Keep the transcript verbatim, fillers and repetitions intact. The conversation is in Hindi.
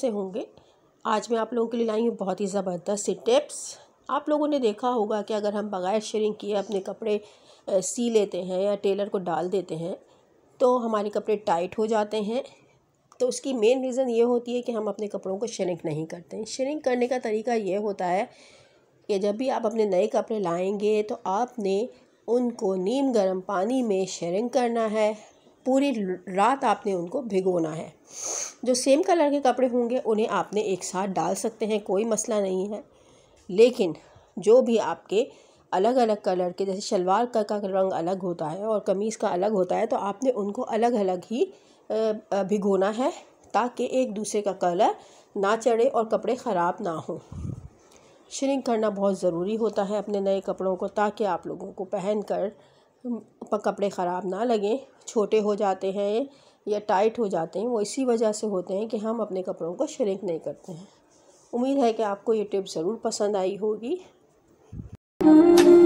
कैसे होंगे। आज मैं आप लोगों के लिए लाई हूँ बहुत ही ज़बरदस्त सी टिप्स। आप लोगों ने देखा होगा कि अगर हम बगैर श्रिंक किए अपने कपड़े सी लेते हैं या टेलर को डाल देते हैं तो हमारे कपड़े टाइट हो जाते हैं। तो उसकी मेन रीज़न ये होती है कि हम अपने कपड़ों को श्रिंक नहीं करते हैं। श्रिंक करने का तरीका ये होता है कि जब भी आप अपने नए कपड़े लाएंगे तो आपने उनको नीम गर्म पानी में श्रिंक करना है। पूरी रात आपने उनको भिगोना है। जो सेम कलर के कपड़े होंगे उन्हें आपने एक साथ डाल सकते हैं, कोई मसला नहीं है। लेकिन जो भी आपके अलग अलग कलर के, जैसे शलवार का, का रंग अलग होता है और कमीज़ का अलग होता है, तो आपने उनको अलग अलग ही भिगोना है ताकि एक दूसरे का कलर ना चढ़े और कपड़े ख़राब ना हों। श्रिंक करना बहुत ज़रूरी होता है अपने नए कपड़ों को, ताकि आप लोगों को पहनकर कपड़े ख़राब ना लगें। छोटे हो जाते हैं या टाइट हो जाते हैं वो इसी वजह से होते हैं कि हम अपने कपड़ों को श्रिंक नहीं करते हैं। उम्मीद है कि आपको ये टिप ज़रूर पसंद आई होगी।